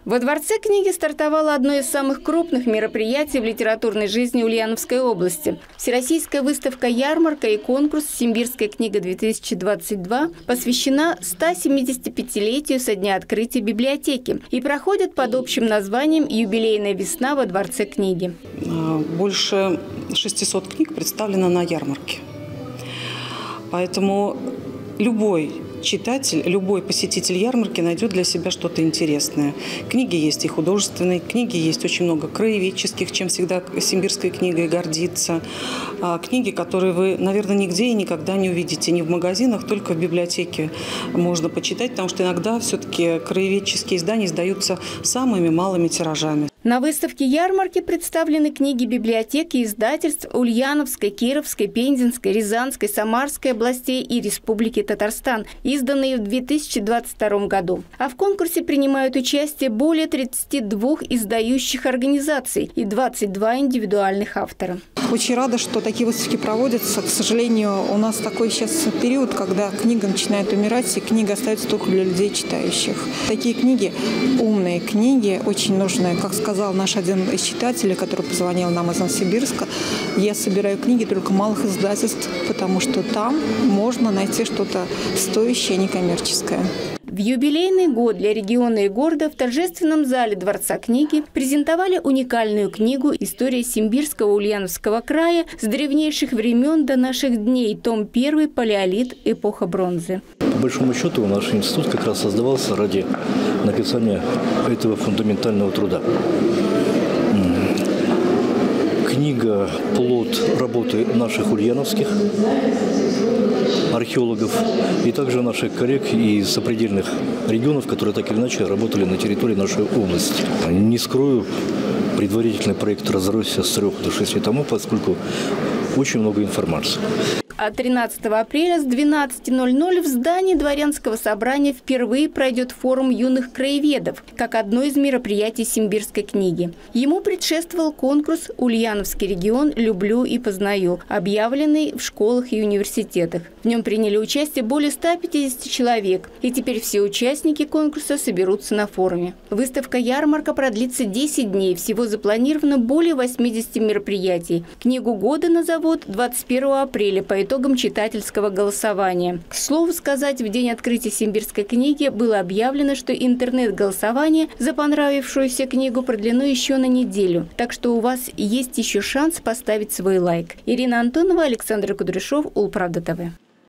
Во Дворце книги стартовало одно из самых крупных мероприятий в литературной жизни Ульяновской области. Всероссийская выставка-ярмарка и конкурс «Симбирская книга-2022» посвящена 175-летию со дня открытия библиотеки и проходит под общим названием «Юбилейная весна во Дворце книги». Больше 600 книг представлено на ярмарке. Поэтому любой читатель, любой посетитель ярмарки найдет для себя что-то интересное. Книги есть и художественные, книги есть очень много краеведческих, чем всегда Симбирская книга и гордится. Книги, которые вы, наверное, нигде и никогда не увидите, ни в магазинах, только в библиотеке можно почитать, потому что иногда все-таки краеведческие издания издаются самыми малыми тиражами. На выставке ярмарки представлены книги библиотек и издательств Ульяновской, Кировской, Пензенской, Рязанской, Самарской областей и Республики Татарстан, изданные в 2022 году. А в конкурсе принимают участие более 32 издающих организаций и 22 индивидуальных автора. Очень рада, что такие выставки проводятся. К сожалению, у нас такой сейчас период, когда книга начинает умирать, и книга остается только для людей читающих. Такие книги, умные книги, очень нужные. Как сказал наш один из читателей, который позвонил нам из Новосибирска, я собираю книги только малых издательств, потому что там можно найти что-то стоящее, некоммерческое. В юбилейный год для региона и города в торжественном зале Дворца книги презентовали уникальную книгу «История Симбирского Ульяновского края с древнейших времен до наших дней. Том 1. Палеолит. Эпоха бронзы». По большому счету наш институт как раз создавался ради написания этого фундаментального труда. Книга – плод работы наших ульяновских археологов и также наших коллег из сопредельных регионов, которые так или иначе работали на территории нашей области. Не скрою, предварительный проект разросся с 3 до 6 томов, поскольку очень много информации. А 13 апреля с 12:00 в здании Дворянского собрания впервые пройдет форум юных краеведов, как одно из мероприятий Симбирской книги. Ему предшествовал конкурс «Ульяновский регион. Люблю и познаю», объявленный в школах и университетах. В нем приняли участие более 150 человек, и теперь все участники конкурса соберутся на форуме. Выставка-ярмарка продлится 10 дней, всего запланировано более 80 мероприятий. Книгу года назовут 21 апреля по итогам читательского голосования. К слову сказать, в день открытия Симбирской книги было объявлено, что интернет-голосование за понравившуюся книгу продлено еще на неделю. Так что у вас есть еще шанс поставить свой лайк. Ирина Антонова, Александр Кудряшов, Улправда ТВ.